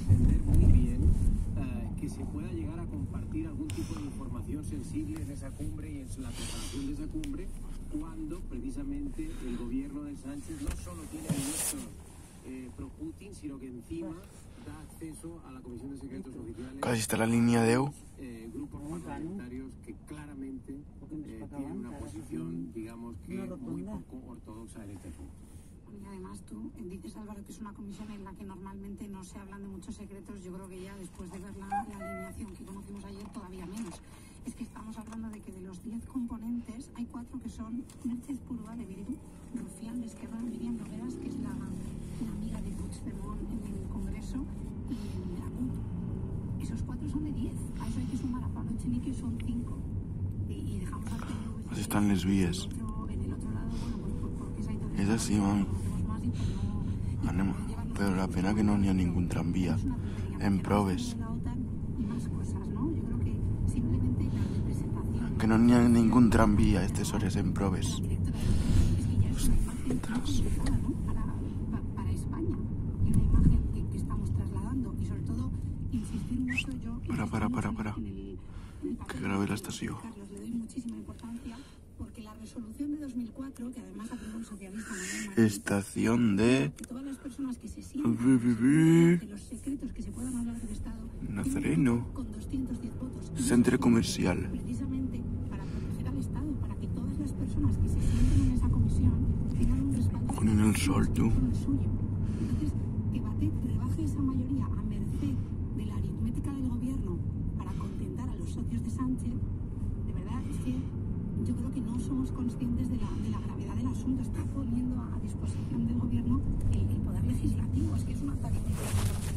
entender muy bien que se pueda llegar a compartir algún tipo de información sensible en esa cumbre y en la preparación de esa cumbre, cuando precisamente el gobierno de Sánchez no solo tiene ministros pro-Putin, sino que encima da acceso a la Comisión de Secretos Oficiales. Casi está la línea de EU. Grupos parlamentarios que claramente tienen una posición, digamos que muy poco ortodoxa en este punto. Y además tú dices, Álvaro, que es una comisión en la que normalmente no se hablan de muchos secretos. Yo creo que ya después de ver la alineación que conocimos ayer, todavía menos. Es que estamos hablando de que de los 10 componentes hay 4 que son Merche Purga de Bildu, Rufián de Esquerra, Miriam Nogueras, que es la amiga de Puigdemont en el Congreso, y de la CUP. Esos 4 son de 10. A eso hay que sumar a Pablo Echenique, son 5. Y dejamos al PNV. Pues están lesbies. En el otro lado, bueno, pues porque esa entonces... Es así, mami. Anema. Pero la pena que no n'hi ha ningún tranvía en Proves. Que no n'hi ha ningún tranvía estas horas en Proves. Ostras. Para España. Y una imagen que estamos trasladando. Y sobre todo, insistir mucho yo... Para. Que grave la estación. Carlos, le doy muchísima importancia porque la resolución de 2004, que además aprobó el socialista Manuel Martín, Estación de... que todas las personas que se sientan de los secretos que se puedan hablar del Estado Nazareno. con 210 votos. Centro comercial. Precisamente para proteger al Estado, para que todas las personas que se sienten en esa comisión tengan un respaldo Con el sol, tú. como el suyo. Entonces, que Batet rebaje esa mayoría a merced de la aritmética del gobierno para contentar a los socios de Sánchez, de verdad es que yo creo que no somos conscientes de la gravedad del asunto. Está poniendo a disposición del gobierno el poder legislativo. Es que es un ataque.